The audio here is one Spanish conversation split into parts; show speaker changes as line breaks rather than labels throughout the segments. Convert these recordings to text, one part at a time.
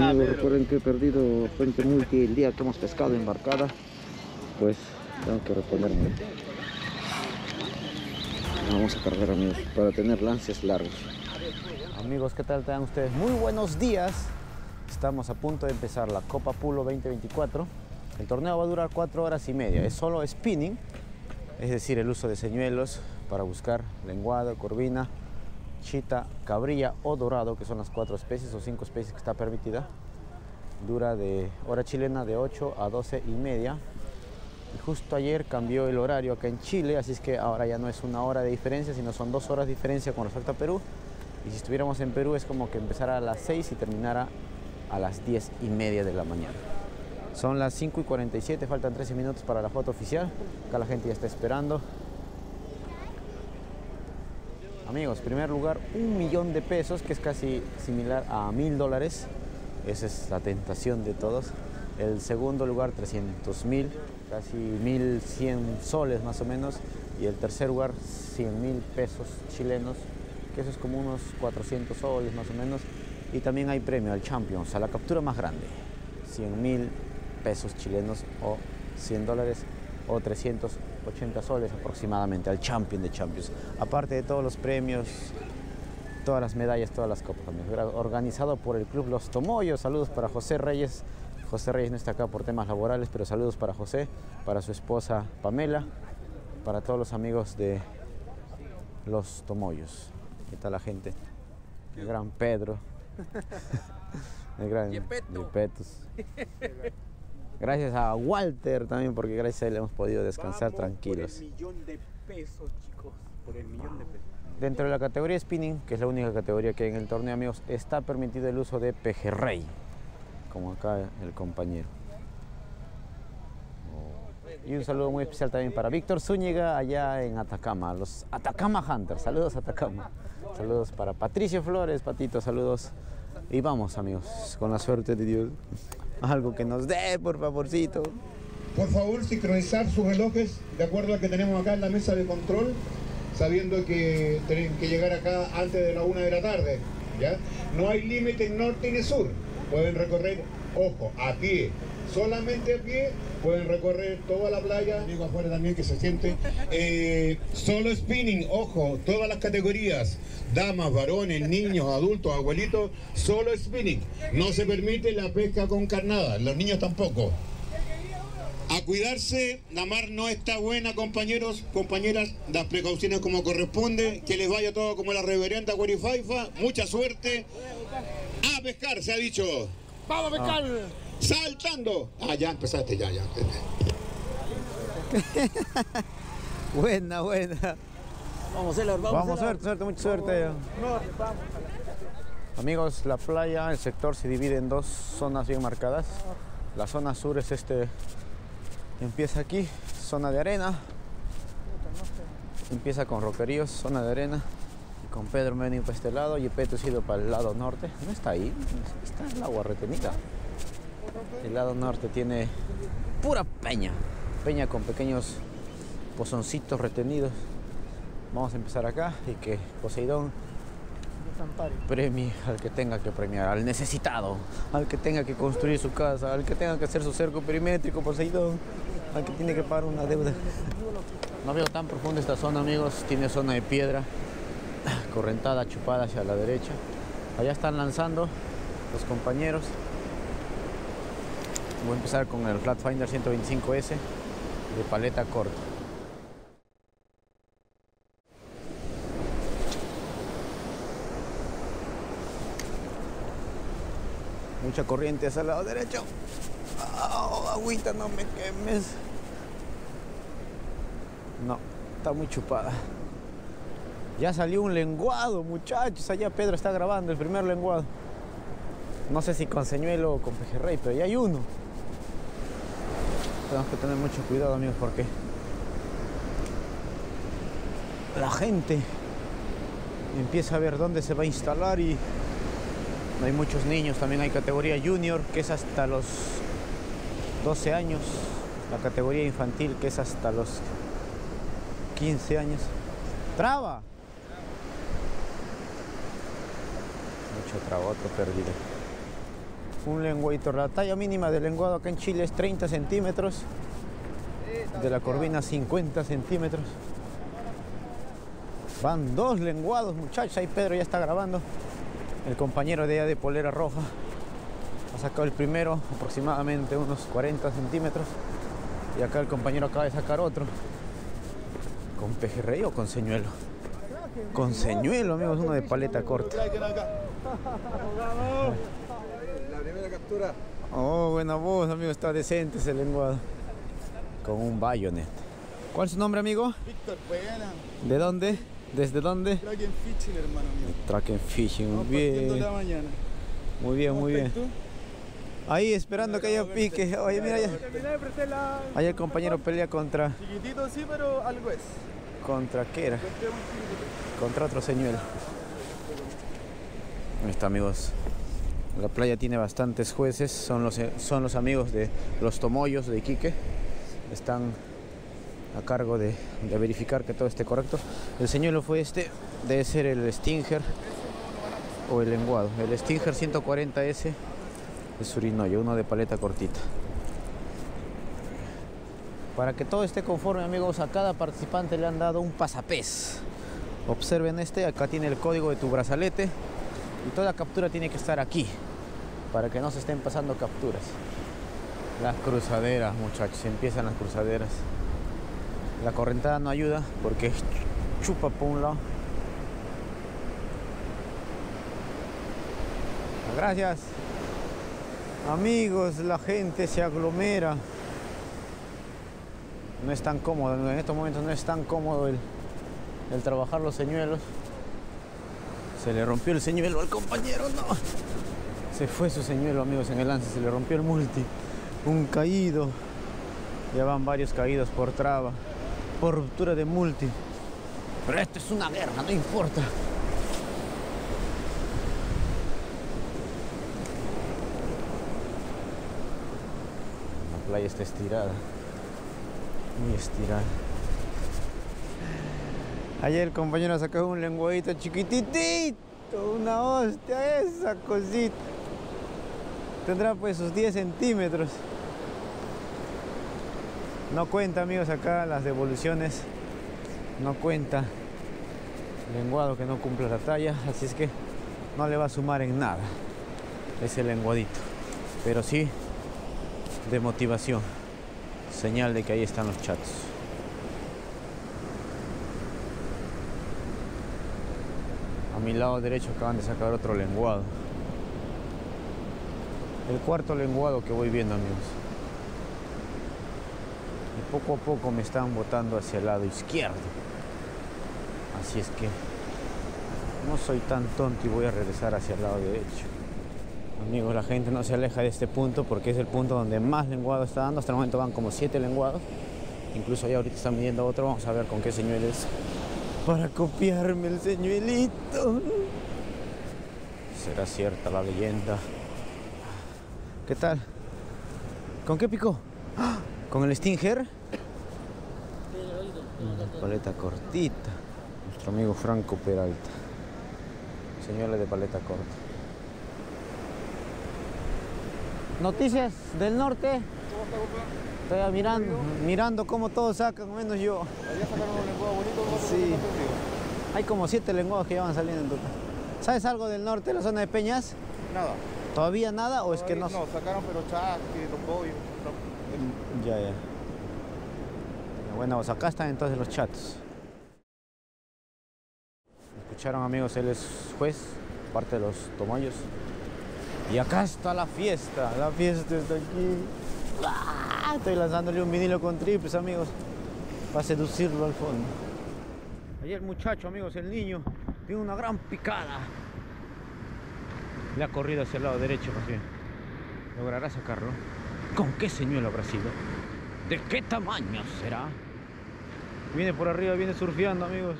Amigos, recuerden que he perdido fuente multi el día que hemos pescado embarcada. Pues tengo que reponerme. Vamos a cargar, amigos, para tener lances largos. Amigos, ¿qué tal tengan ustedes? Muy buenos días. Estamos a punto de empezar la Copa Pulo 2024. El torneo va a durar 4 horas y media. Es solo spinning, es decir, el uso de señuelos para buscar lenguado, corvina, chita, cabrilla o dorado, que son las 4 especies o 5 especies que está permitida. Dura de hora chilena de 8 a 12 y media. Y justo ayer cambió el horario acá en Chile, así es que ahora ya no es 1 hora de diferencia, sino son 2 horas de diferencia con respecto a Perú. Y si estuviéramos en Perú es como que empezara a las 6 y terminara a las 10 y media de la mañana. Son las 5 y 47, faltan 13 minutos para la foto oficial. Acá la gente ya está esperando. Amigos, primer lugar, 1 millón de pesos, que es casi similar a $1000. Esa es la tentación de todos. El segundo lugar, 300.000, casi 1100 soles más o menos. Y el tercer lugar, 100.000 pesos chilenos, que eso es como unos 400 soles más o menos. Y también hay premio al Champions, a la captura más grande, 100.000 pesos chilenos o $100 o 380 soles aproximadamente al Champion de Champions. Aparte de todos los premios, todas las medallas, todas las copas, amigos. Organizado por el Club Los Tomoyos. Saludos para José Reyes. José Reyes no está acá por temas laborales, pero saludos para José, para su esposa Pamela, para todos los amigos de Los Tomoyos. ¿Qué tal la gente? El gran Pedro. El gran Yepetos. Gracias a Walter también, porque gracias a él hemos podido descansar tranquilos.
Por el millón de pesos, chicos. Por el millón de pesos.
Dentro de la categoría spinning, que es la única categoría que hay en el torneo, amigos, está permitido el uso de pejerrey, como acá el compañero. Y un saludo muy especial también para Víctor Zúñiga allá en Atacama, los Atacama Hunters. Saludos Atacama. Saludos para Patricio Flores, Patito, saludos. Y vamos, amigos, con la suerte de Dios. Algo que nos dé, por favorcito.
Por favor, sincronizar sus relojes de acuerdo al que tenemos acá en la mesa de control, sabiendo que tienen que llegar acá antes de la 1 de la tarde, ¿ya? No hay límite en norte ni sur. Pueden recorrer, ojo, a pie. Solamente a pie pueden recorrer toda la playa. Digo afuera también que se siente. Solo spinning, ojo, todas las categorías. Damas, varones, niños, adultos, abuelitos, solo spinning. No se permite la pesca con carnada, los niños tampoco. A cuidarse, la mar no está buena, compañeros, compañeras, las precauciones como corresponde, que les vaya todo como la reverenda Guarifaifa, mucha suerte. A pescar, se ha dicho.
¡Vamos a pescar!
Saltando. Ah, ya empezaste, ya.
Buena.
Vamos, Elor,
Vamos, suerte, mucha suerte. Amigos, la playa, el sector se divide en 2 zonas bien marcadas. La zona sur es empieza aquí, zona de arena. Empieza con roqueríos, zona de arena. Y con Pedro me he venido para este lado y Peto ha ido para el lado norte. No está ahí, está en el agua retenida. El lado norte tiene pura peña con pequeños pozoncitos retenidos. Vamos a empezar acá y que Poseidón premie al que tenga que premiar, al necesitado, al que tenga que construir su casa, al que tenga que hacer su cerco perimétrico, Poseidón, al que tiene que pagar una deuda. No veo tan profunda esta zona, amigos, tiene zona de piedra, correntada, chupada hacia la derecha. Allá están lanzando los compañeros. Voy a empezar con el Flatfinder 125S de paleta corta. Mucha corriente hacia el lado derecho. Oh, agüita, no me quemes. No, está muy chupada. Ya salió un lenguado, muchachos. Allá Pedro está grabando el primer lenguado. No sé si con señuelo o con pejerrey, pero ya hay uno. Tenemos que tener mucho cuidado, amigos, porque la gente empieza a ver dónde se va a instalar y hay muchos niños. También hay categoría junior, que es hasta los 12 años. La categoría infantil, que es hasta los 15 años. ¡Traba! Mucho traba, otro perdido. un lenguadito. La talla mínima del lenguado acá en Chile es 30 centímetros. De la corvina 50 centímetros. Van 2 lenguados, muchachos. Ahí Pedro ya está grabando. El compañero de allá de polera roja ha sacado el primero, aproximadamente unos 40 centímetros. Y acá el compañero acaba de sacar otro. ¿Con pejerrey o con señuelo? Con señuelo, amigos, uno de paleta corta.
La primera captura.
Oh, buena voz, amigo, está decente ese lenguado. Con un bayonet. ¿Cuál es su nombre, amigo?
Víctor, buena.
¿De dónde? ¿Desde dónde?
Track and Fishing, hermano mío.
Track and Fishing, muy
Vamos partiendo
bien.
la mañana.
Muy bien, muy bien.
¿Tú?
Ahí esperando que haya pique. Oye, mira, allá el compañero pelea contra...
Chiquitito sí, pero algo es.
¿Contra qué era?
Encontré un chiquitito.
Contra otro señuelo. Ahí está, amigos. La playa tiene bastantes jueces. Son los amigos de los tomoyos de Iquique. Están a cargo de verificar que todo esté correcto. El señuelo fue este. Debe ser el Stinger o el lenguado. El Stinger 140S de Surinoyo, uno de paleta cortita. Para que todo esté conforme, amigos, a cada participante le han dado un pasapés. Observen este, acá tiene el código de tu brazalete y toda captura tiene que estar aquí para que no se estén pasando capturas. Las cruzaderas, muchachos, empiezan las cruzaderas. La correntada no ayuda porque chupa por un lado. Gracias. Amigos, la gente se aglomera. No es tan cómodo, en estos momentos no es tan cómodo el trabajar los señuelos. Se le rompió el señuelo al compañero, no. Se fue su señuelo, amigos, en el lance, se le rompió el multi. Un caído. Ya van varios caídos por traba, por ruptura de multi. Pero esto es una guerra, no importa. La playa está estirada. Muy estirada. Ayer el compañero sacó un lenguadito chiquititito, una hostia, esa cosita. Tendrá pues sus 10 centímetros. No cuenta, amigos, acá las devoluciones. No cuenta lenguado que no cumpla la talla, así es que no le va a sumar en nada ese lenguadito. Pero sí de motivación. Señal de que ahí están los chatos. A mi lado derecho acaban de sacar otro lenguado. El cuarto lenguado que voy viendo, amigos. Y poco a poco me están botando hacia el lado izquierdo. Así es que no soy tan tonto y voy a regresar hacia el lado derecho. Amigos, la gente no se aleja de este punto porque es el punto donde más lenguado está dando. Hasta el momento van como 7 lenguados. Incluso ya ahorita están midiendo otro. Vamos a ver con qué señuelo es para copiarme el señuelito. ¿Será cierta la leyenda? ¿Qué tal? ¿Con qué picó? ¡Ah! ¿Con el Stinger? Paleta cortita. Nuestro amigo Franco Peralta. Señuelo de paleta corta. Noticias del norte. Estoy mirando cómo todos sacan, menos yo.
Allá sacaron un lenguado bonito.
Sí. Hay como 7 lenguados que ya van saliendo en total. ¿Sabes algo del norte, la zona de Peñas?
Nada.
¿Todavía nada o es que no?
No, sacaron pero chasque, los pollos.
Ya. Bueno, pues acá están entonces los chatos. Escucharon, amigos, él es juez, parte de los tomoyos. Y acá está la fiesta está aquí. ¡Ah! Estoy lanzándole un vinilo con triples, amigos, para seducirlo al fondo. Ayer el muchacho, amigos, el niño, tiene una gran picada. Le ha corrido hacia el lado derecho, más bien. ¿Logrará sacarlo? ¿Con qué señuelo habrá sido? ¿De qué tamaño será? Viene por arriba, viene surfeando, amigos.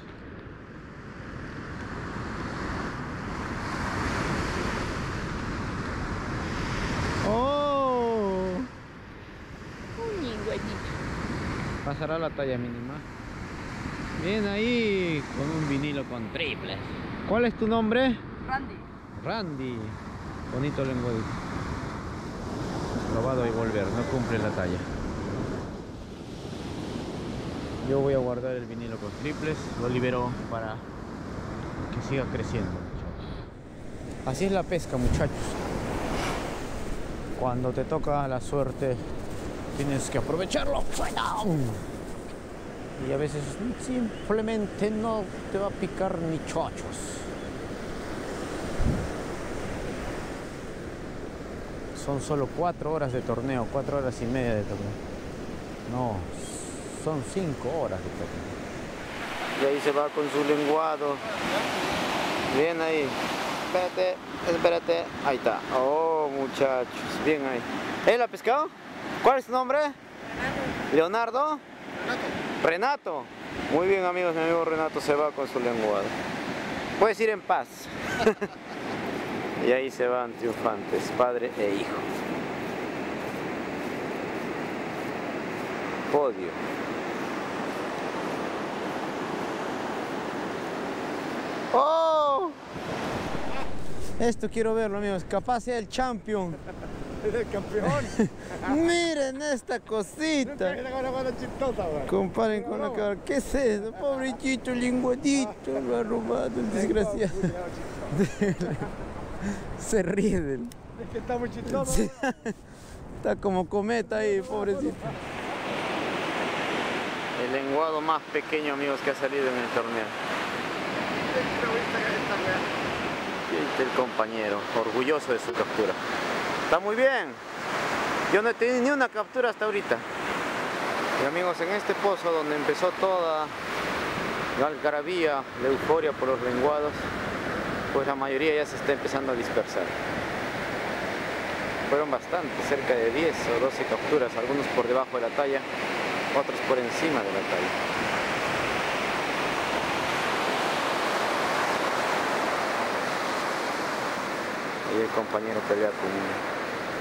¡Oh! Un ñingüeñito. Pasará la talla mínima. Bien ahí, con un vinilo con triples. ¿Cuál es tu nombre?
Randy.
Randy. Bonito lenguadito. acabado y volver, no cumple la talla. Yo voy a guardar el vinilo con triples, lo libero para que siga creciendo. Así es la pesca, muchachos. Cuando te toca la suerte tienes que aprovecharlo. Y a veces simplemente no te va a picar ni chochos. Son solo 4 horas de torneo, 4 horas y media de torneo. No, son 5 horas de torneo. Y ahí se va con su lenguado. Bien ahí. Espérate, espérate. Ahí está. Oh, muchachos. Bien ahí. ¿Él ha pescado? ¿Cuál es su nombre? Leonardo. Renato. Muy bien, amigos. Mi amigo Renato se va con su lenguado. Puedes ir en paz. Y ahí se van triunfantes, padre e hijo. Podio. ¡Oh! Esto quiero verlo, amigos. Capaz sea el champion.
Es el campeón.
Miren esta cosita. Comparen con la cara. ¿Qué es eso? Pobrecito linguadito. Lo ha robado el desgraciado. Se ríe del...
Es que está muy chistoso.
Sí. Está como cometa ahí, pobrecito. El lenguado más pequeño, amigos, que ha salido en el torneo. Y el compañero, orgulloso de su captura. Está muy bien. Yo no he tenido ni una captura hasta ahorita. Y amigos, en este pozo donde empezó toda la algarabía, la euforia por los lenguados, pues la mayoría ya se está empezando a dispersar. Fueron bastantes, cerca de 10 o 12 capturas, algunos por debajo de la talla, otros por encima de la talla. Y el compañero pelea conmigo.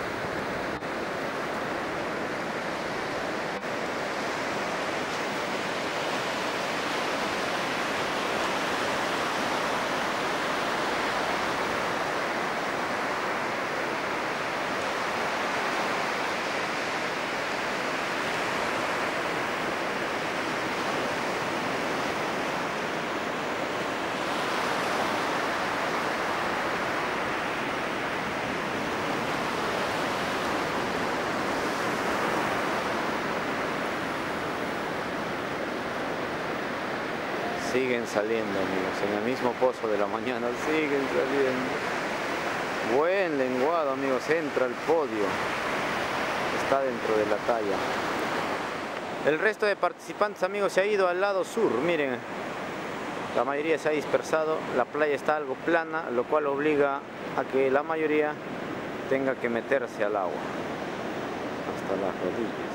Siguen saliendo, amigos, en el mismo pozo de la mañana, siguen saliendo. Buen lenguado, amigos, entra al podio. Está dentro de la talla. El resto de participantes, amigos, se ha ido al lado sur, miren. La mayoría se ha dispersado, la playa está algo plana, lo cual obliga a que la mayoría tenga que meterse al agua. Hasta las rodillas.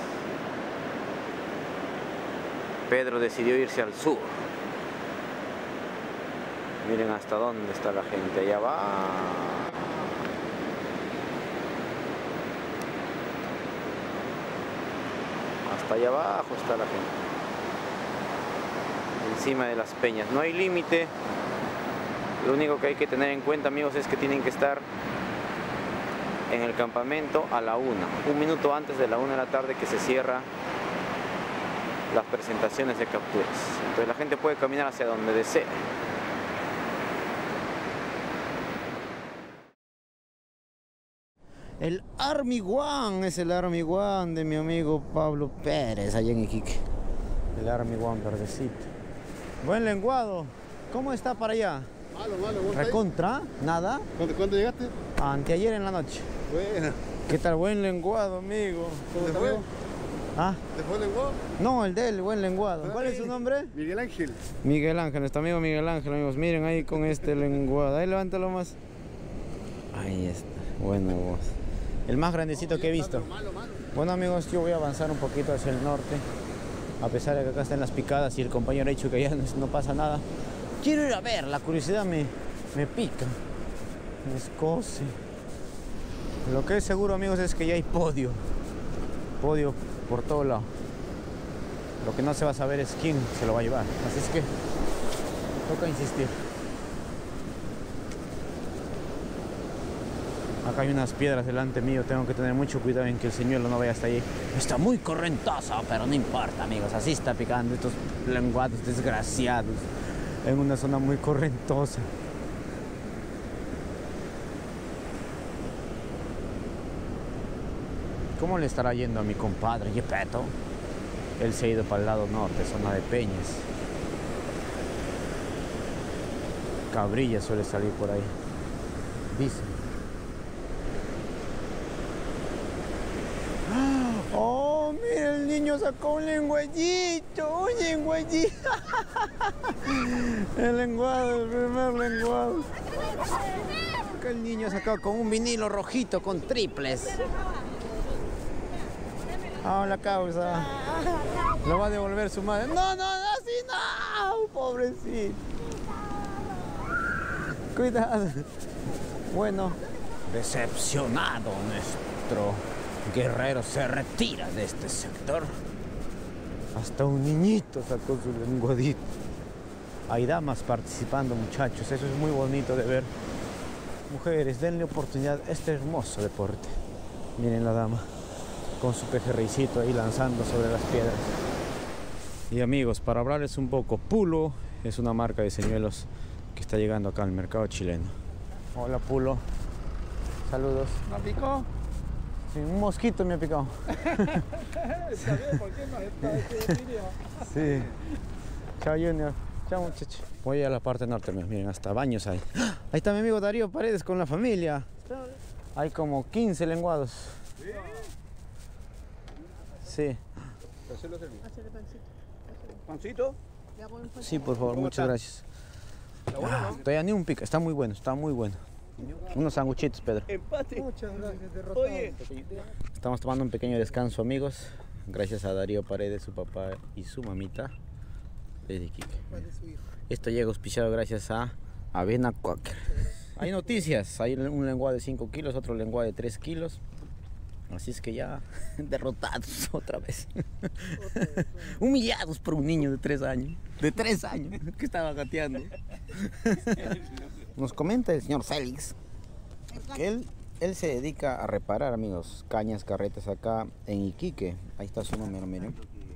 Pedro decidió irse al sur. Miren hasta dónde está la gente, allá va. Hasta allá abajo está la gente. Encima de las peñas. No hay límite. Lo único que hay que tener en cuenta, amigos, es que tienen que estar en el campamento a la 1. Un minuto antes de la 1 de la tarde, que se cierra las presentaciones de capturas. Entonces la gente puede caminar hacia donde desee. El Army One es el Army One de mi amigo Pablo Pérez, allá en Iquique. El Army One verdecito. Buen lenguado. ¿Cómo está para allá?
Malo.
¿Recontra? ¿Nada?
¿Cuándo llegaste?
Anteayer en la noche.
Bueno.
¿Qué tal? Buen lenguado, amigo.
¿Cómo te fue?
¿Ah?
¿Te fue el lenguado?
No, el de él, buen lenguado. ¿Cuál es su nombre?
Miguel Ángel.
Miguel Ángel, nuestro amigo Miguel Ángel, amigos. Miren ahí con este lenguado. Ahí levántalo más. Ahí está. Buena voz. El más grandecito que he visto.
Malo.
Bueno, amigos, yo voy a avanzar un poquito hacia el norte. A pesar de que acá están las picadas y el compañero ha dicho que allá no pasa nada. Quiero ir a ver, la curiosidad me pica. Me escoce. Lo que es seguro, amigos, es que ya hay podio. Podio por todo lado. Lo que no se va a saber es quién se lo va a llevar. Así es que toca insistir. Acá hay unas piedras delante mío, tengo que tener mucho cuidado en que el señuelo no vaya hasta ahí. Está muy correntoso, pero no importa, amigos. Así está picando estos lenguados desgraciados en una zona muy correntosa. ¿Cómo le estará yendo a mi compadre Yepeto? Él se ha ido para el lado norte, zona de Peñas. Cabrilla suele salir por ahí, dicen. ¡Oh, mira! El niño sacó un lenguadito, un lenguadito. El lenguado, el primer lenguado. Acá el niño sacó con un vinilo rojito con triples. Ah, la causa. Lo va a devolver su madre. No, así no, pobrecito. Cuidado. Bueno, decepcionado nuestro guerrero se retira de este sector. Hasta un niñito sacó su lenguadito. Hay damas participando, muchachos. Eso es muy bonito de ver. Mujeres, denle oportunidad a este hermoso deporte. Miren la dama con su pejerreycito ahí lanzando sobre las piedras. Y amigos, para hablarles un poco, Pulo es una marca de señuelos que está llegando acá al mercado chileno. Hola, Pulo. Saludos.
¿No picó?
Sí, un mosquito me ha picado.
Está bien, ¿por qué no está este vídeo?
Sí. Chao, Junior. Chao, muchacho. Voy a la parte norte, miren, hasta baños hay. ¡Ah! Ahí está mi amigo Darío Paredes con la familia. Hay como 15 lenguados. Sí.
¿Pancito?
Sí, por favor, muchas gracias. Todavía ni un pico, está muy bueno, está muy bueno. Unos sanguchitos, Pedro.
Empate.
Muchas gracias, derrotado.
Oye,
Estamos tomando un pequeño descanso, amigos. Gracias a Darío Paredes, su papá y su mamita desde Iquique. Esto llega auspiciado gracias a Avena Quaker. Hay noticias, hay un lenguado de 5 kilos, otro lenguado de 3 kilos. Así es que ya derrotados otra vez. Humillados por un niño de 3 años. De 3 años que estaba gateando. Nos comenta el señor Félix que él se dedica a reparar, amigos, cañas, carretas acá en Iquique. Ahí está su número, miren.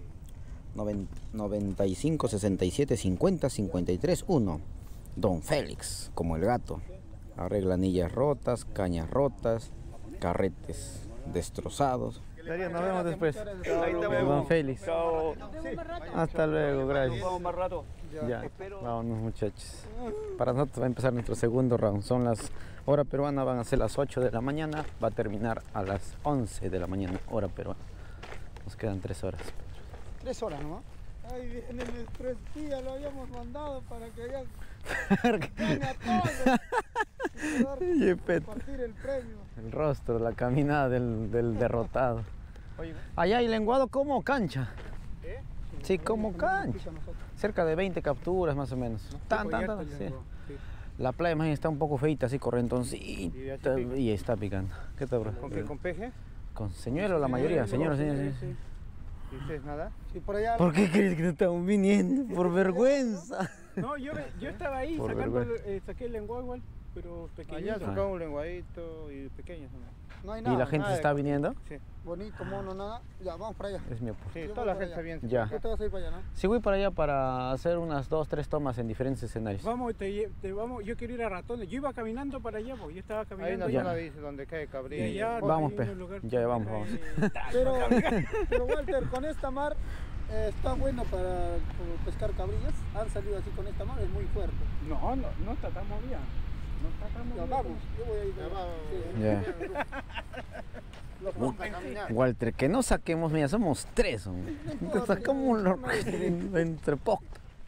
95 67 50 53 1. Don Félix, como el gato. Arregla anillas rotas, cañas rotas, carretes destrozados. Darío, nos vemos después. Don Félix.
chao.
Hasta luego, gracias.
Vamos más rato.
Ya, vámonos, muchachos. Para nosotros va a empezar nuestro segundo round. Son las hora peruana, van a ser las 8 de la mañana. Va a terminar a las 11 de la mañana, hora peruana. Nos quedan 3 horas.
3 horas nomás. Ahí viene nuestro espía, lo habíamos mandado para que hagan gane a todos.
Y
Compartir el premio.
el rostro, la caminada del derrotado. Allá hay lenguado como cancha. Sí, como cancha. Cerca de 20 capturas más o menos. Sí. La playa más bien está un poco feita, así correntoncita, y está picando. ¿Qué tal, bro?
¿Con qué? ¿Con peje?
Con señuelo la mayoría, señores.
Sí. ¿Y ustedes nada?
Sí, por allá.
¿Por qué crees que no estamos viniendo? Por vergüenza.
No, yo estaba ahí
Por
sacando,
vergüenza.
saqué el lenguado igual, pero pequeñito.
Allá sacamos un lenguadito y pequeños también.
No hay
¿Y
nada.
la gente
nada de
está viniendo?
Sí,
Bonito, mono, nada. Ya, vamos para allá.
Es mi apuesta.
sí,
Yo
toda
voy
la
para
gente
allá.
está bien.
Ya.
¿Qué te vas a ir para allá, no?
Sí, voy para allá para hacer unas 2, 3 tomas en diferentes escenarios.
Vamos, vamos, yo quiero ir a Ratones. Yo iba caminando para allá, porque yo estaba
Hay
caminando.
una
Ya.
zona dice donde cae
Y
cabrilla.
allá
Vamos,
hay
pe.
un lugar
Ya, vamos,
Pero Walter, con esta mar está bueno para pescar cabrillas. Han salido así con esta mar, es muy fuerte.
No está tan movida. No está tan
Ya
movida.
vamos, yo voy a ir.
Ya.
Los vamos a caminar.
Walter, que no saquemos, mira, somos 3. Sacamos entre poco.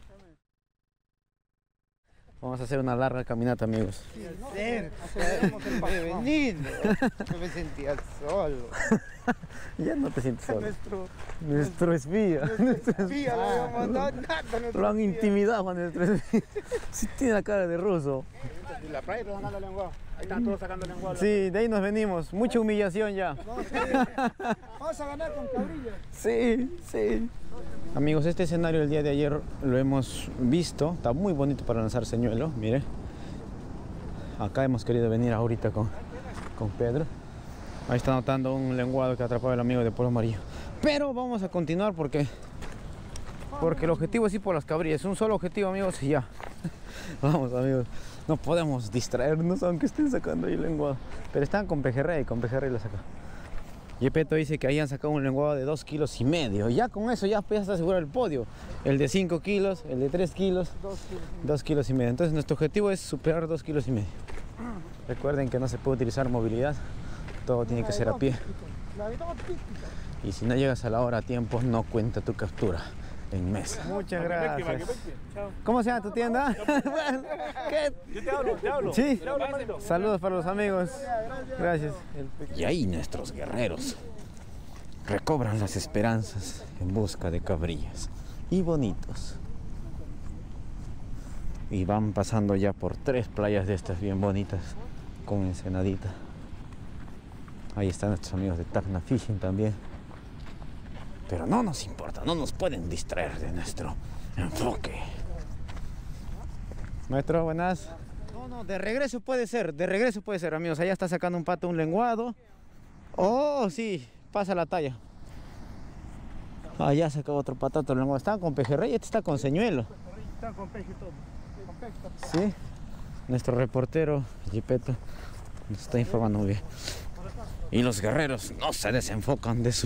Vamos a hacer una larga caminata, amigos.
Aceleramos el paso, vamos.
Yo me sentía solo.
Ya no te sientes solo.
Nuestro
Nuestro espía.
espía lo habíamos mandado.
Lo han intimidado a nuestro espía. Sí tiene la cara de ruso.
Y la playa está sacando lenguado. Ahí están todos sacando lenguado.
Sí, de ahí nos venimos. Mucha humillación ya.
Vamos a ganar con cabrillas.
Sí, sí. Amigos, este escenario el día de ayer lo hemos visto. Está muy bonito para lanzar señuelo, mire. Acá hemos querido venir ahorita con con Pedro. Ahí está notando un lenguado que atrapó el amigo de Polo Amarillo. Pero vamos a continuar porque el objetivo es ir por las cabrillas. Un solo objetivo, amigos, y ya. Vamos, amigos. No podemos distraernos aunque estén sacando ahí el lenguado. Pero están con pejerrey lo saca. Yepeto dice que ahí han sacado un lenguado de 2,5 kilos. Ya con eso ya está asegurado el podio. El de 5 kilos, el de 3 kilos, 2,5 kilos. Entonces nuestro objetivo es superar 2,5 kilos. Recuerden que no se puede utilizar movilidad. Todo tiene que ser a pie. Y si no llegas a la hora a tiempo, no cuenta tu captura en mesa. Muchas gracias. ¿Cómo se llama tu tienda? ¿Qué?
Yo te hablo.
Sí. Saludos para los amigos. Gracias. Y ahí nuestros guerreros recobran las esperanzas en busca de cabrillas y bonitos. Y van pasando ya por 3 playas de estas bien bonitas con ensenadita. Ahí están nuestros amigos de Tacna Fishing también. Pero no nos importa, no nos pueden distraer de nuestro enfoque. Maestro, buenas. No, de regreso puede ser, amigos. Allá está sacando un pato, un lenguado. Oh, sí, pasa la talla. Allá sacó otro pato, otro lenguado. Están con pejerrey, este está con señuelo.
Están con peje todo. Con peje todo.
Sí, nuestro reportero, Yepeto, nos está informando muy bien. Y los guerreros no se desenfocan de su...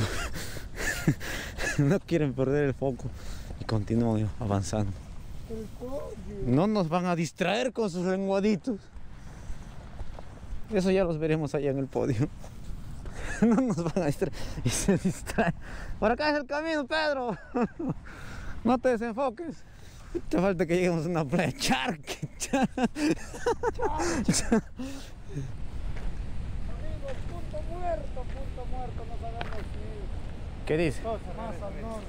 no quieren perder el foco y continúan avanzando. No nos van a distraer con sus lenguaditos. Eso ya los veremos allá en el podio. No nos van a distraer. Y se distraen. Por acá es el camino, Pedro. No te desenfoques. Te falta que lleguemos a una playa. Charque.
Punto muerto, no sabemos si...
¿Qué dice?
Más al norte.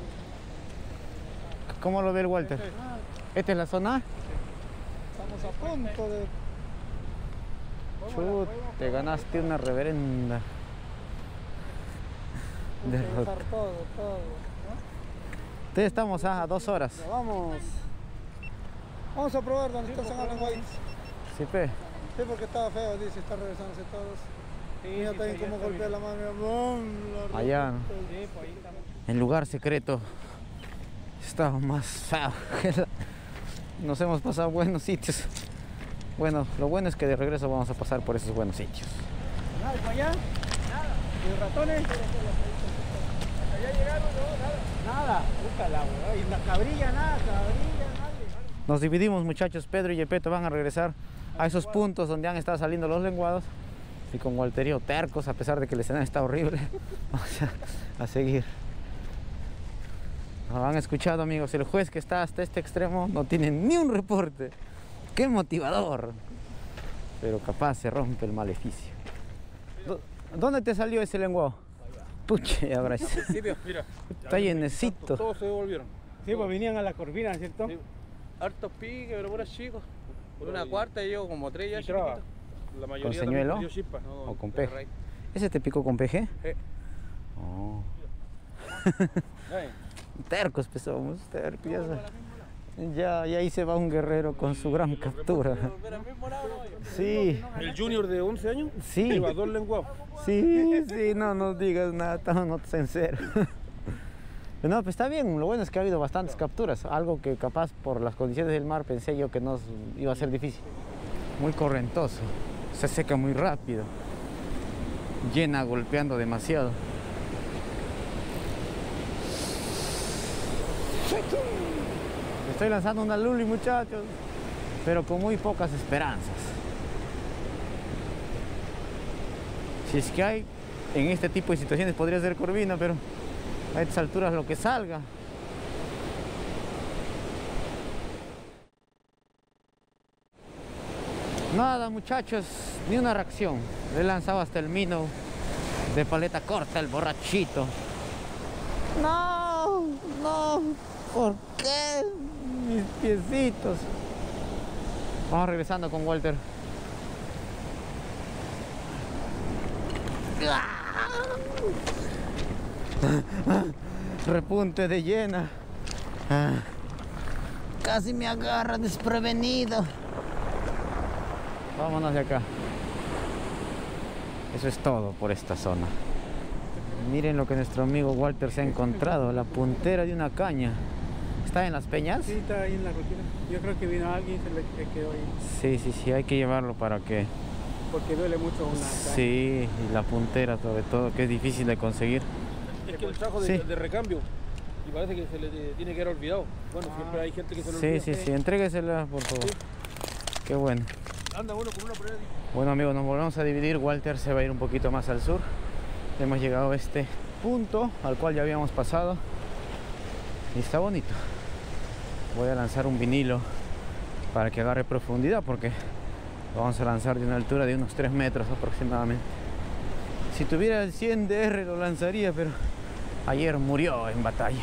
¿Cómo lo ve el Walter? ¿Esta es la zona?
Estamos a punto de...
Chut, te ganaste una reverenda derrota.
dejar todo, ¿no?
Entonces estamos a 2 horas.
Ya vamos a probar donde están sacando lenguaditos.
Sí, pe.
Sí, porque estaba feo, dice, está regresándose todos. Mira también cómo golpea la mano. ¡Bum! La
Allá, ¿no? En lugar secreto estaba más feo. Nos hemos pasado buenos sitios. Bueno, lo bueno es que de regreso vamos a pasar por esos buenos sitios.
¿Nada para allá? Nada. ¿Y ratones? ¿Hasta allá llegaron? No, nada. Búscala, güey. Y la cabrilla, nada. Nadie.
Nos dividimos, muchachos. Pedro y Yepeto van a regresar a esos puntos donde han estado saliendo los lenguados. Y con Walterio tercos, a pesar de que el escenario está horrible. Vamos a seguir. Lo han escuchado, amigos. El juez que está hasta este extremo no tiene ni un reporte. ¡Qué motivador! Pero capaz se rompe el maleficio. ¿Dónde te salió ese lenguado? Puche, ahora sí.
Mira,
Está llenecito.
todos se devolvieron.
Sí, pues venían a la corvina, ¿cierto?
Sí. Hartos piques, pero puras chicos. Por una cuarta y yo como 3 ya
Y traba.
chiquititos. La
¿Con
mayoría
señuelo?
también perdió chispa. No,
¿O con
de
peje?
raíz.
¿Ese te picó con peje?
Sí.
Oh.
Ay,
Tercos pesamos, tercos. Ya ahí se va un guerrero con su gran captura.
pero al mismo lado, ¿no?
Sí,
El junior de 11 años
sí,
lleva 2 lenguados.
sí, no digas nada, no te sincero. No, pues está bien, lo bueno es que ha habido bastantes capturas, algo que capaz por las condiciones del mar pensé yo que no iba a ser difícil. Muy correntoso, se seca muy rápido, llena golpeando demasiado. Estoy lanzando una luli, muchachos, pero con muy pocas esperanzas. Si es que hay, en este tipo de situaciones podría ser corvina, pero a estas alturas lo que salga. Nada, muchachos, ni una reacción. Le he lanzado hasta el mino de paleta corta, el borrachito. No, ¿por qué? Mis piecitos. Vamos regresando con Walter. Repunte de llena. Casi me agarra desprevenido. Vámonos de acá. Eso es todo por esta zona. Miren lo que nuestro amigo Walter se ha encontrado, la puntera de una caña. ¿Está en las peñas?
Sí, está ahí en la rutina. Yo creo que vino alguien y se le quedó ahí.
Sí, sí, sí, hay que llevarlo para que...
Porque duele mucho una caña.
Sí, y la puntera sobre todo, que es difícil de conseguir.
Es que el trajo
Sí.
de recambio y parece que se le tiene que haber olvidado. Bueno, siempre hay gente que se le
Sí,
olvida.
sí, sí, entréguesela por favor.
Sí.
Qué bueno.
Anda uno con una prueba.
Bueno amigos, nos volvemos a dividir. Walter se va a ir un poquito más al sur. Hemos llegado a este punto al cual ya habíamos pasado y está bonito. Voy a lanzar un vinilo para que agarre profundidad, porque lo vamos a lanzar de una altura de unos 3 metros aproximadamente. Si tuviera el 100 DR lo lanzaría, pero ayer murió en batalla.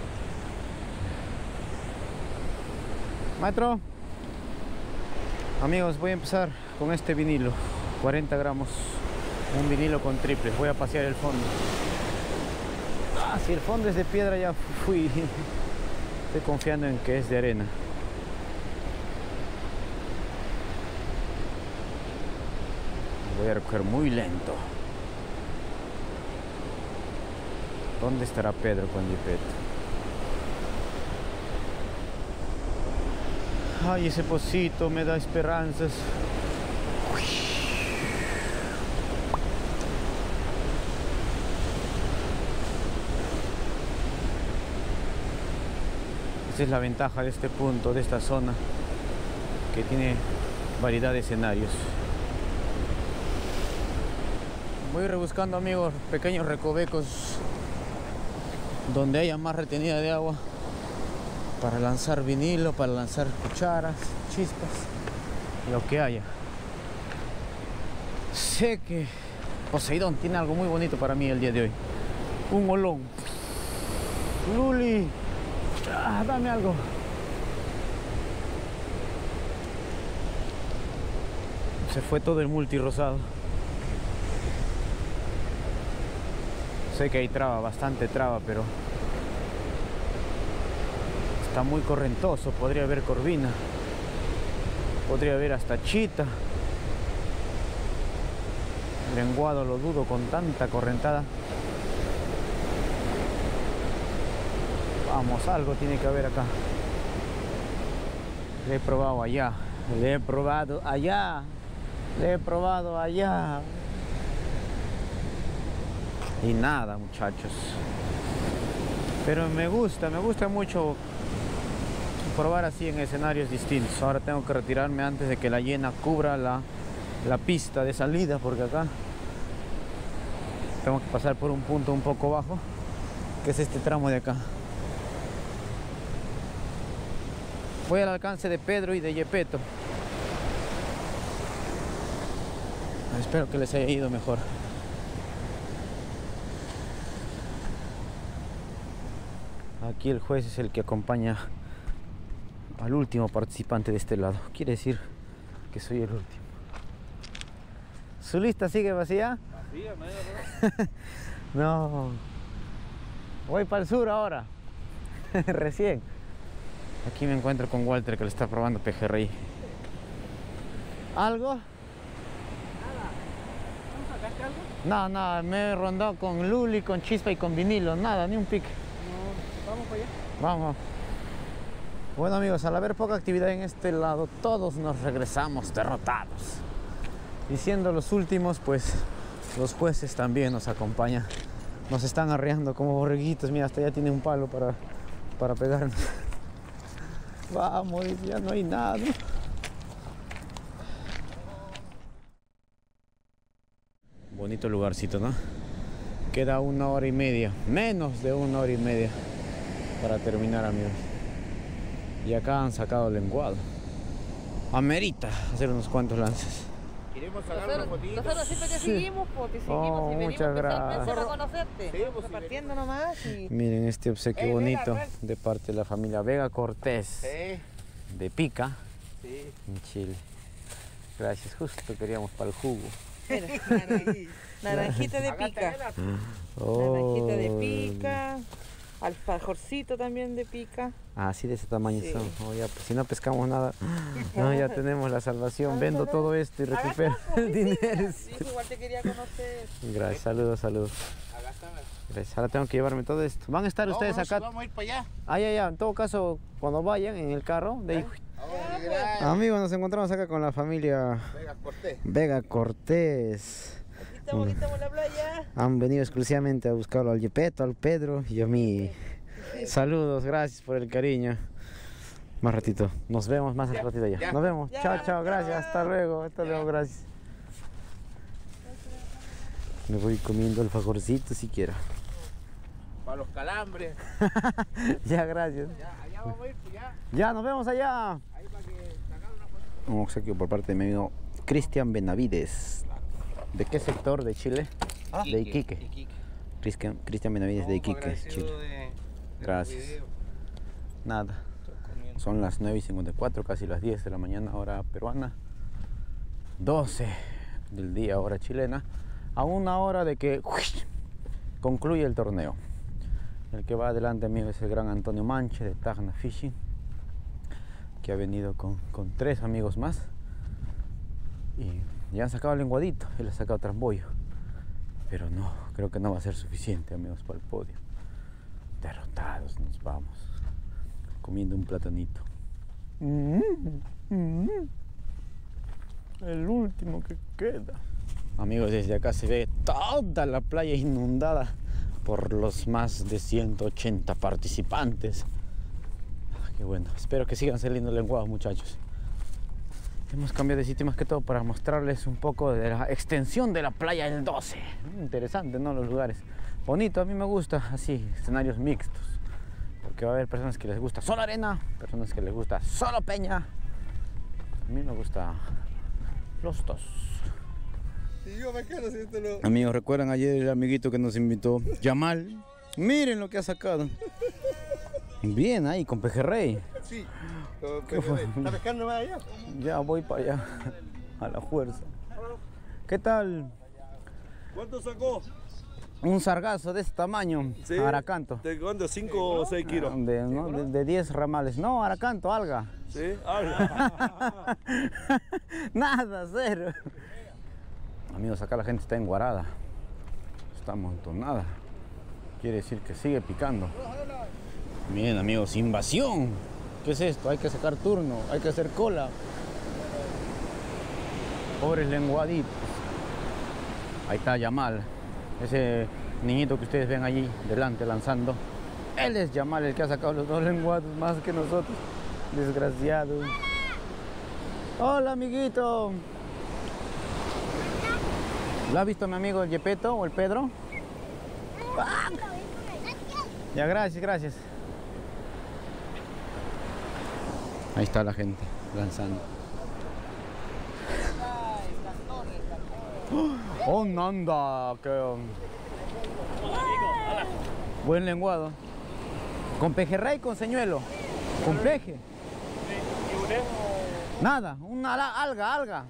Maestro, amigos, voy a empezar con este vinilo, 40 gramos, un vinilo con triple. Voy a pasear el fondo. Si el fondo es de piedra ya fui. Estoy confiando en que es de arena. Voy a recoger muy lento. ¿Dónde estará Pedro con Gepetto? Ay, ese pocito me da esperanzas. Esa es la ventaja de este punto, de esta zona, que tiene variedad de escenarios. Voy rebuscando, amigos, pequeños recovecos donde haya más retenida de agua para lanzar vinilo, para lanzar cucharas, chispas, lo que haya. Sé que Poseidón tiene algo muy bonito para mí el día de hoy. Un olón. Luli, dame algo. Se fue todo el multirrosado. Sé que hay traba, bastante traba, pero está muy correntoso. Podría haber corvina, podría haber hasta chita. Lenguado lo dudo con tanta correntada. Vamos, algo tiene que haber acá. Le he probado allá, le he probado allá, le he probado allá. Y nada, muchachos. Pero me gusta mucho probar así en escenarios distintos. Ahora tengo que retirarme antes de que la llena cubra la pista de salida, porque acá tengo que pasar por un punto un poco bajo, que es este tramo de acá. Voy al alcance de Pedro y de Gepetto. Espero que les haya ido mejor. Aquí el juez es el que acompaña al último participante de este lado. Quiere decir que soy el último. ¿Su lista sigue vacía?
Vacía, media.
No. Voy para el sur ahora. Recién. Aquí me encuentro con Walter, que le está probando pejerrey. ¿Algo?
¿No sacaste algo?
No, nada, me he rondado con Luli, con chispa y con vinilo. Nada, ni un pique.
No, vamos para allá.
Vamos. Bueno amigos, al haber poca actividad en este lado, todos nos regresamos derrotados. Y siendo los últimos, pues los jueces también nos acompañan. Nos están arreando como borreguitos. Mira, hasta ya tiene un palo para pegarnos. Vamos, ya no hay nada. Bonito lugarcito, ¿no? Queda 1 hora y media, menos de 1 hora y media para terminar, amigos. Y acá han sacado lenguado. Amerita hacer unos cuantos lances.
Queremos sacar una fotito.
Nosotros siempre te
Sí.
seguimos, pues te seguimos
Oh,
y venimos
muchas
especialmente
gracias.
para conocerte.
Sí, pues,
Repartiendo nomás y...
Miren este obsequio
Vega,
bonito
pues.
de parte de la familia Vega Cortés
Sí,
de Pica
sí.
en Chile. Gracias, justo queríamos para el jugo.
Mira, naranjita de pica. Naranjita de pica. Alfajorcito también de pica.
Así de ese tamaño
Sí.
son. Oh, ya, pues, si no pescamos nada, no, ya tenemos la salvación. Vendo todo esto y recupero el dinero.
Sí, igual te quería conocer.
Gracias, saludos, saludos. Gracias. Ahora tengo que llevarme todo esto. ¿Van a estar ustedes acá?
Vamos a ir para allá.
Ah, ya, ya. En todo caso, cuando vayan en el carro, de ahí.
Ah,
Amigos, nos encontramos acá con la familia
Vega Cortés.
Vega Cortés.
Aquí estamos en la playa.
Han venido exclusivamente a buscarlo al Yepeto, al Pedro y a mí. Saludos, gracias por el cariño. Más ratito. Nos vemos más ratito ya.
ya.
Nos vemos.
Ya.
Chao, chao. Gracias. Hasta luego. Hasta luego. Gracias. Me voy comiendo el fajorcito siquiera.
Para los calambres.
Ya, gracias.
Ya, allá vamos a ir, pues ya.
Ya, nos vemos allá.
Ahí para que sacar una foto.
Un obsequio por parte de mi amigo Cristian Benavides. ¿De qué sector de Chile? De Iquique. Cristian Benavides de Iquique, Chile. Gracias. Nada. Son las 9:54, casi las 10 de la mañana, hora peruana. 12 del día, hora chilena. A una hora de que concluye el torneo. El que va adelante, amigo, es el gran Antonio Manche de Tacna Fishing, que ha venido con 3 amigos más. Y ya han sacado el lenguadito, él ha sacado trambollo. Pero no, creo que no va a ser suficiente, amigos, para el podio. Derrotados nos vamos. Comiendo un platanito. El último que queda. Amigos, desde acá se ve toda la playa inundada por los más de 180 participantes. Qué bueno, espero que sigan saliendo lenguados, muchachos. Hemos cambiado de sitio más que todo para mostrarles un poco de la extensión de la playa del 12. Interesante, ¿no? Los lugares. Bonito, a mí me gusta así, escenarios mixtos. Porque va a haber personas que les gusta solo arena, personas que les gusta solo peña. A mí me gusta los dos. Amigos, ¿recuerdan ayer el amiguito que nos invitó? Yamal. Miren lo que ha sacado. Bien ahí, con pejerrey.
Sí.
¿Qué fue?
¿Está pescando más allá?
Ya voy para allá, a la fuerza. ¿Qué tal?
¿Cuánto sacó?
Un sargazo de este tamaño,
Sí.
Aracanto.
¿De cuánto? ¿5 o 6 kilos?
De 10 ramales. No, Aracanto, alga.
¿Sí? Ah,
Nada, cero. Amigos, acá la gente está enguarada. Está amontonada. Quiere decir que sigue picando. Miren, amigos, invasión. ¿Qué es esto? Hay que sacar turno, hay que hacer cola. Pobres lenguaditos. Ahí está Yamal. Ese niñito que ustedes ven allí delante lanzando. Él es Yamal, el que ha sacado los 2 lenguados más que nosotros. Desgraciado. Hola, amiguito. ¿Lo ha visto mi amigo el Yepeto o el Pedro? ¡Ah! Ya, gracias, gracias. Ahí está la gente lanzando. ¡Oh, nanda! ¡Qué buen lenguado! ¿Con pejerrey, con señuelo? ¿Con peje? Nada, una alga.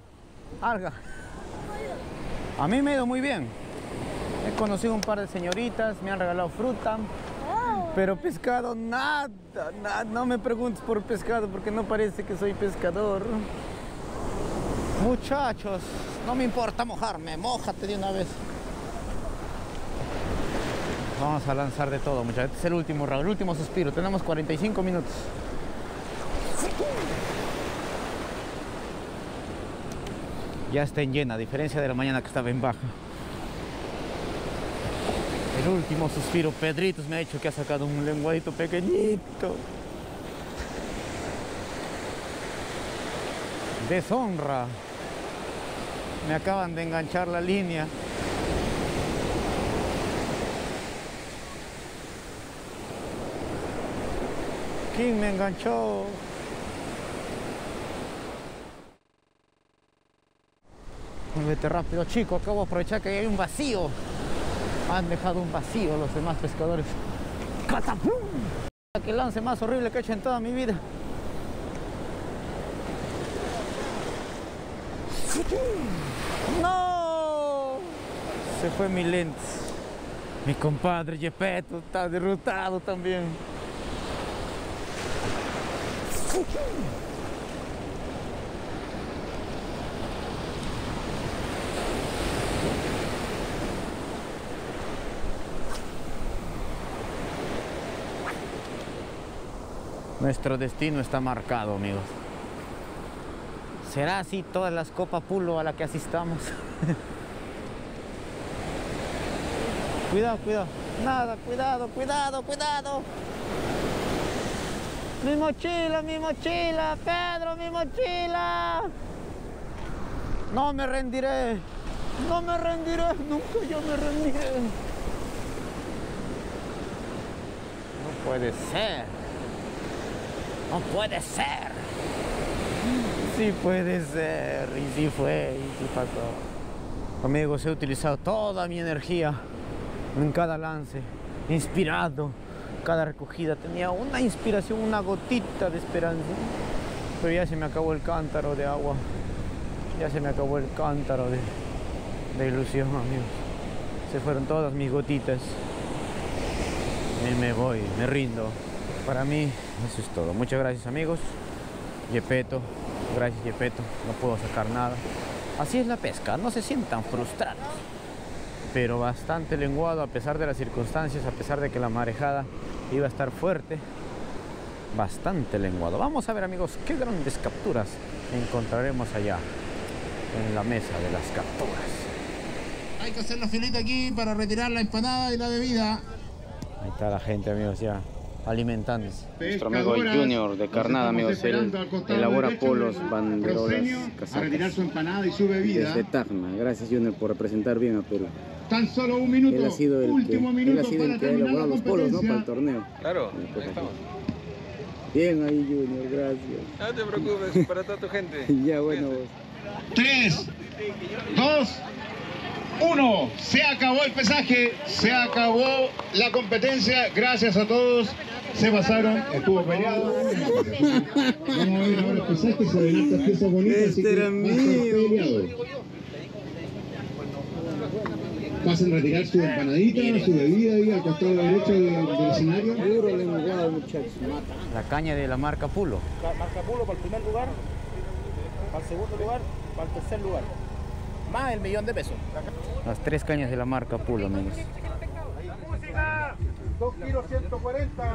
A mí me ha ido muy bien. He conocido un par de señoritas, me han regalado fruta. Pero pescado, nada. No me preguntes por pescado porque no parece que soy pescador. Muchachos, no me importa mojarme, mójate de una vez. Vamos a lanzar de todo, muchachos. Este es el último round, el último suspiro. Tenemos 45 minutos. Ya está en llena, a diferencia de la mañana que estaba en baja. El último suspiro, Pedritos me ha dicho que ha sacado un lenguadito pequeñito. Deshonra. Me acaban de enganchar la línea. ¿Quién me enganchó? Vete rápido, chico, acabo de aprovechar que hay un vacío. Han dejado un vacío los demás pescadores. ¡Catapum! ¡Qué lance más horrible que he hecho en toda mi vida! ¡No! Se fue mi lente. Mi compadre Yepeto está derrotado también. Nuestro destino está marcado, amigos. ¿Será así todas las Copa Pulo a la que asistamos? Cuidado, cuidado. Nada, cuidado, cuidado, cuidado. Mi mochila, Pedro, mi mochila. No me rendiré. No me rendiré, nunca yo me rendiré. No puede ser. No puede ser. Sí puede ser. Y sí fue, y sí pasó. Amigos, he utilizado toda mi energía en cada lance. Inspirado. Cada recogida tenía una inspiración, una gotita de esperanza. Pero ya se me acabó el cántaro de agua. Ya se me acabó el cántaro de ilusión, amigos. Se fueron todas mis gotitas. Y me voy, me rindo. Para mí, eso es todo. Muchas gracias, amigos. Yepeto, gracias, Yepeto. No puedo sacar nada. Así es la pesca, no se sientan frustrados. Pero bastante lenguado a pesar de las circunstancias, a pesar de que la marejada iba a estar fuerte. Bastante lenguado. Vamos a ver, amigos, qué grandes capturas encontraremos allá en la mesa de las capturas.
Hay que hacer la filita aquí para retirar la empanada y la bebida.
Ahí está la gente, amigos, ya alimentándose.
Nuestro amigo Junior de Carnada, amigos, él elabora polos, banderolas,
a retirar su empanada y su bebida.
desde Tacna. Gracias, Junior, por representar bien a Perú.
Tan solo un minuto,
Él ha sido el
último
que,
minuto
él ha sido
para
el que ha
terminar la
elaborado los polos, ¿no?
competencia.
Para el torneo.
Claro,
Una cosa
ahí estamos.
así. Bien ahí, Junior, gracias.
No te preocupes, para toda tu gente.
Ya, bueno, vos.
3, 2, 1. Se acabó el pesaje, se acabó la competencia. Gracias a todos. Se pasaron, estuvo peleado. Vamos a ver ahora el pesaje, se ven hartas piezas bonitas. Así que
era
va a ser
mío.
peleado. Pasen a retirar su empanadita, su bebida ahí al costado derecho del escenario.
Puro lenguado, muchachos.
La caña de la marca Pulo.
Marca Pulo para el primer lugar, para el segundo lugar, para el tercer lugar. Más el $1.000.000 de pesos.
Las 3 cañas de la marca Pulo, amigos.
2 kilos 140.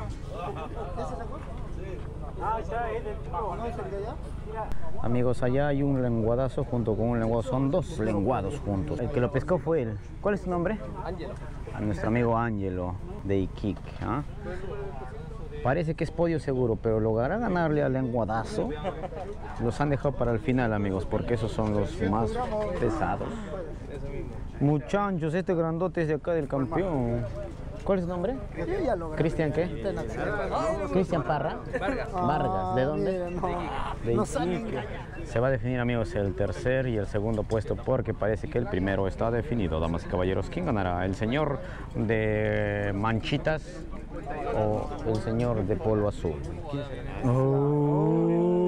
Ah, ya es del chico, ¿no es el de allá?
Amigos, allá hay un lenguadazo junto con un lenguado. Son 2 lenguados juntos. El que lo pescó fue él. ¿Cuál es tu nombre?
Ángelo.
A nuestro amigo Ángelo de Iquique. ¿Ah? Parece que es podio seguro, pero logrará ganarle al lenguadazo. Los han dejado para el final, amigos, porque esos son los más pesados. Muchachos, este grandote es de acá del campeón. ¿Cuál es su nombre? ¿Cristian qué? ¿Cristian Parra? Vargas. ¿De dónde? De Iquique. Se va a definir, amigos, el tercer y el segundo puesto, porque parece que el primero está definido, damas y caballeros. ¿Quién ganará? ¿El señor de manchitas o el señor de polo azul? Oh.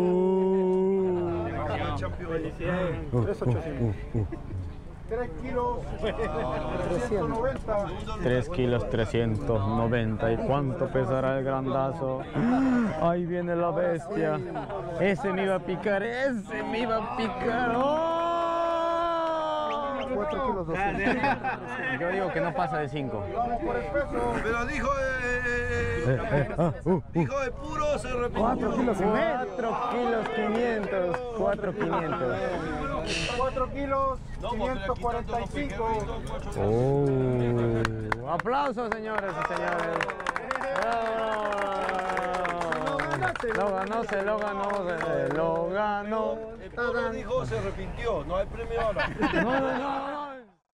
3 kilos 390.
3 kilos 390. ¿Y cuánto pesará el grandazo? Ahí viene la bestia. Ese me iba a picar, ese me iba a picar. ¡Oh!
4 kilos 200.
Yo digo que no pasa de 5.
Vamos por el peso.
Pero dijo de puro se repite.
4 kilos 500. 4 500.
4 kilos 545.
Oh. Aplausos, señores y señores. Lo ganó, se lo ganó, se lo ganó.
El puro dijo se arrepintió, no hay premio ahora.
No.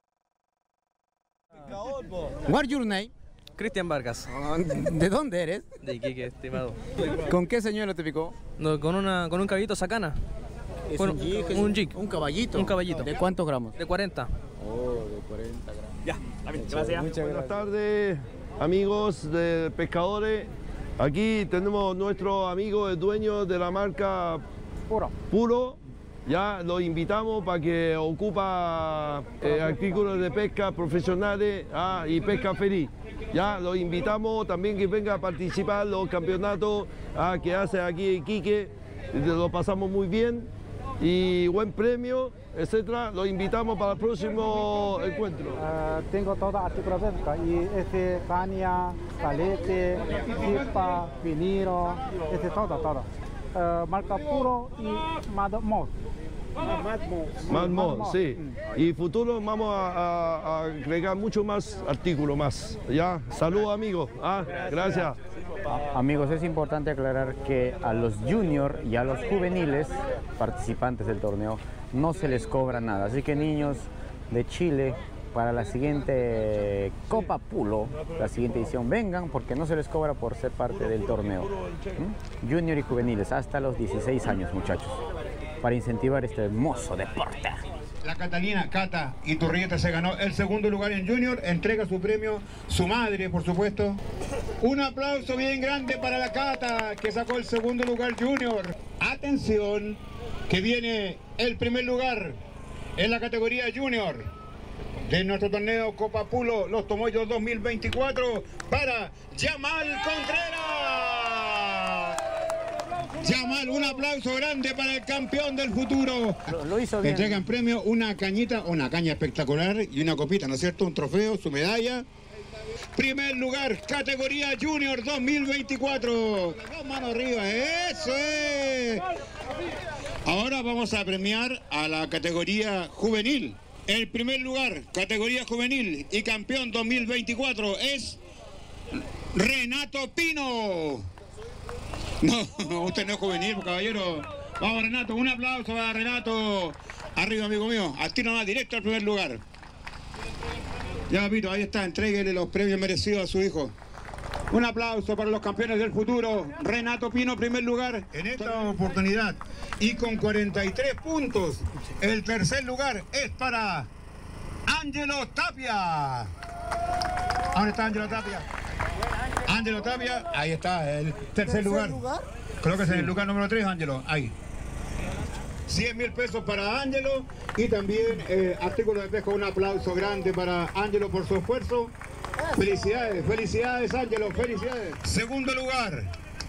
What's your name?
Cristian Vargas,
¿De dónde eres?
de Iquique, estimado.
¿Con qué señuelo te picó?
No, con un caballito sacana.
Es
Con un jig.
Un caballito.
Un caballito.
¿De cuántos gramos?
De 40.
Oh, de 40 gramos.
Buenas tardes, amigos de pescadores. Aquí tenemos nuestro amigo, el dueño de la marca Puro, ya lo invitamos para que ocupa artículos de pesca profesionales y pesca feliz. Ya lo invitamos también que venga a participar en los campeonatos que hace aquí en Iquique, lo pasamos muy bien y buen premio, etcétera. Lo invitamos para el próximo encuentro.
Tengo todo artículos de pesca y caña, calete, chipa, vinilo, todo. Marca puro y Madmos.
Madmos, sí. Y futuro vamos a agregar mucho más artículos más. Ya, saludos amigos. Gracias.
Amigos, es importante aclarar que a los juniors y a los juveniles participantes del torneo no se les cobra nada. Así que niños de Chile, para la siguiente Copa Pulo, la siguiente edición, vengan porque no se les cobra por ser parte del torneo. Junior y juveniles, hasta los 16 años, muchachos, para incentivar este hermoso deporte.
La Catalina Cata Iturrieta se ganó el segundo lugar en Junior, entrega su premio, su madre, por supuesto. Un aplauso bien grande para la Cata, que sacó el segundo lugar Junior. Atención, que viene el primer lugar en la categoría Junior de nuestro torneo Copa Pulo Los Tomoyos 2024 para Yamal Contreras. Yamal, un aplauso grande para el campeón del futuro.
Lo hizo bien.
Entregan premio, una cañita, una caña espectacular y una copita, ¿no es cierto? Un trofeo, su medalla. Primer lugar, categoría Junior 2024. Las dos manos arriba, eso es. Ahora vamos a premiar a la categoría juvenil. El primer lugar, categoría juvenil y campeón 2024 es Renato Pino. No, usted no es juvenil, caballero. Vamos, Renato, un aplauso para Renato. Arriba, amigo mío, al tiro más directo al primer lugar. Ya, Pito, ahí está, entréguele los premios merecidos a su hijo. Un aplauso para los campeones del futuro. Renato Pino, primer lugar en esta oportunidad. Y con 43 puntos, el tercer lugar es para Ángelo Tapia. ¿Dónde está Ángelo Tapia? Ángelo Tapia, ahí está, el tercer lugar. Creo que es en el lugar número 3, Ángelo, ahí. 100.000 pesos para Ángelo y también artículos de pesca. Un aplauso grande para Ángelo por su esfuerzo. Felicidades, felicidades Ángelo, felicidades. Segundo lugar,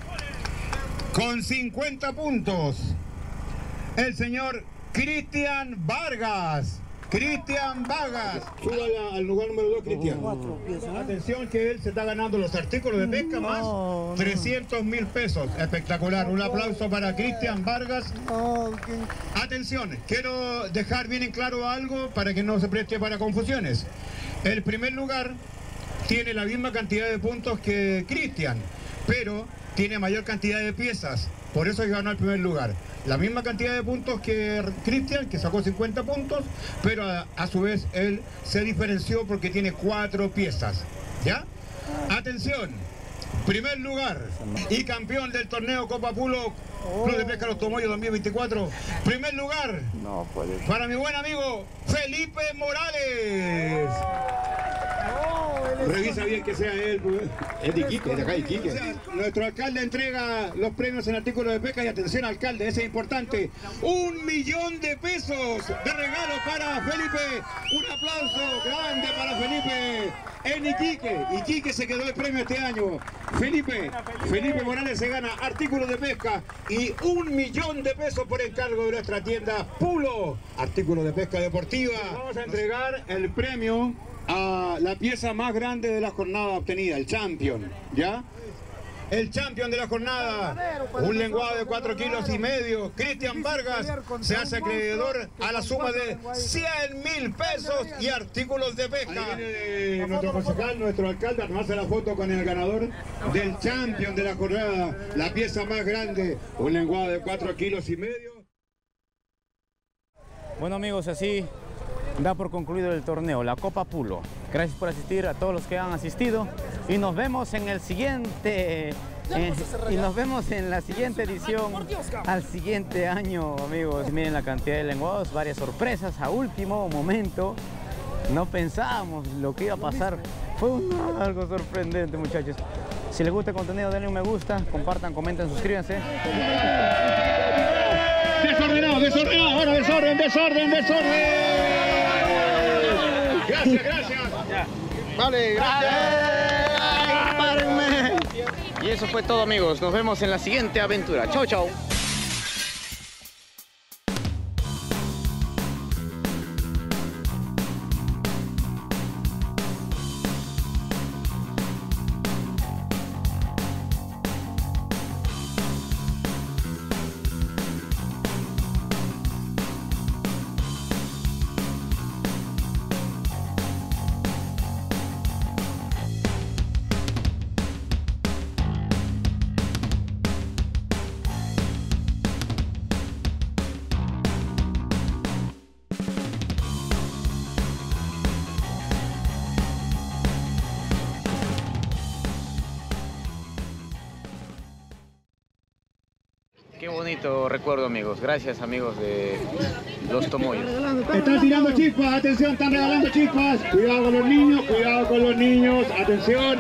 con 50 puntos, el señor Cristian Vargas. Cristian Vargas. Suba al lugar número 2, Cristian. Atención que él se está ganando los artículos de pesca más 300.000 pesos. Espectacular. Un aplauso para Cristian Vargas. Atención, quiero dejar bien en claro algo para que no se preste para confusiones. El primer lugar tiene la misma cantidad de puntos que Cristian, pero tiene mayor cantidad de piezas. Por eso ganó el primer lugar. La misma cantidad de puntos que Cristian, que sacó 50 puntos, pero a su vez él se diferenció porque tiene 4 piezas. ¿Ya? Atención, primer lugar y campeón del torneo Copa Pulo Club de Pesca Los Tomoyos 2024. Primer lugar para mi buen amigo Felipe Morales. Revisa bien que sea él, pues. Es de Iquique, es de acá de Iquique. Nuestro alcalde entrega los premios en artículos de pesca y atención alcalde, ese es importante. 1 millón de pesos de regalo para Felipe. Un aplauso grande para Felipe en Iquique. Iquique se quedó el premio este año. Felipe Morales se gana artículos de pesca y 1 millón de pesos por encargo de nuestra tienda Pulo, artículos de pesca deportiva. Vamos a entregar el premio a la pieza más grande de la jornada obtenida, el champion, ¿ya? El champion de la jornada, un lenguado de 4,5 kilos. Cristian Vargas se hace acreedor a la suma de 100.000 pesos y artículos de pesca. Ahí viene nuestro concejal, nuestro alcalde, a tomarse la foto con el ganador del champion de la jornada, la pieza más grande, un lenguado de 4,5 kilos.
Bueno amigos, así da por concluido el torneo, la Copa Pulo. Gracias por asistir a todos los que han asistido y nos vemos en el siguiente en la siguiente edición al siguiente año, amigos. Miren la cantidad de lenguados, varias sorpresas a último momento. No pensábamos lo que iba a pasar. Fue algo sorprendente, muchachos. Si les gusta el contenido, denle un me gusta, compartan, comenten, suscríbanse.
Desordenado, desordenado, ahora desorden. Gracias.
Vale, gracias.
Y eso fue todo, amigos. Nos vemos en la siguiente aventura. Chau, chau. Qué bonito recuerdo, amigos. Gracias, amigos de Los Tomoyos.
Están tirando chispas, atención, están regalando chispas. Cuidado con los niños, atención.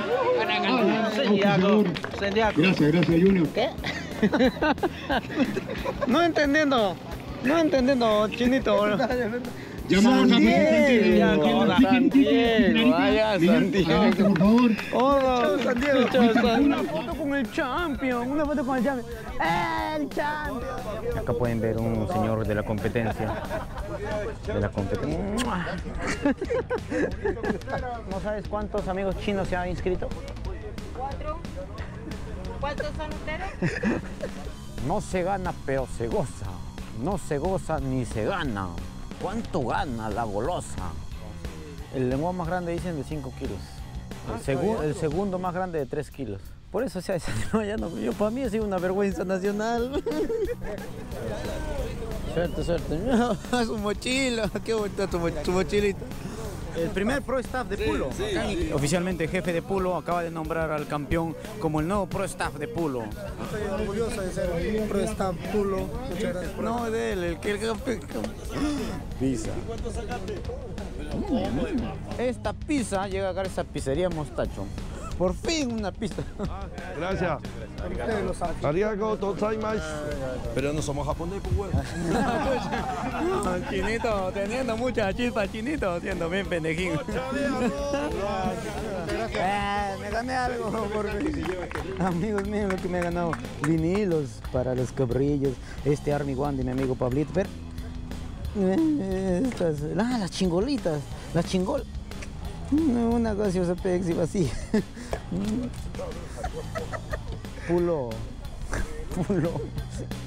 Gracias, Junior.
¿Qué? No entendiendo, chinito.
Llamamos a
Santiago,
vaya Santiago, por favor.
Una foto con el champion, El champion.
Acá pueden ver un señor de la competencia. ¿No sabes cuántos amigos chinos se han inscrito?
4. ¿Cuántos son ustedes?
No se gana, pero se goza. No se goza ni se gana. ¿Cuánto gana la golosa? El lenguado más grande dicen de 5 kilos. El segundo más grande de 3 kilos. Por eso se hace. Yo para mí ha sido una vergüenza nacional. Suerte. Su mochila. Qué bonita tu mochilita. El primer pro staff de Pulo. Sí. Oficialmente jefe de Pulo acaba de nombrar al campeón como el nuevo pro staff de Pulo.
Estoy orgulloso de ser el pro staff Pulo. Muchas gracias.
No, de él, el campeón. Pizza. Esta pizza llega acá a esa pizzería Mostacho. Por fin una pizza.
Gracias. Arigato gozaimasu. Pero no somos japoneses, pues bueno.
Chinito, teniendo mucha chispa, Chinito, siendo bien pendejín. Me gané algo, porque amigos míos, lo que me he ganado, vinilos para los cabrillos, este Army One de mi amigo Pablito, ver, las chingolitas, una gaseosa Pepsi vacía. Pulo.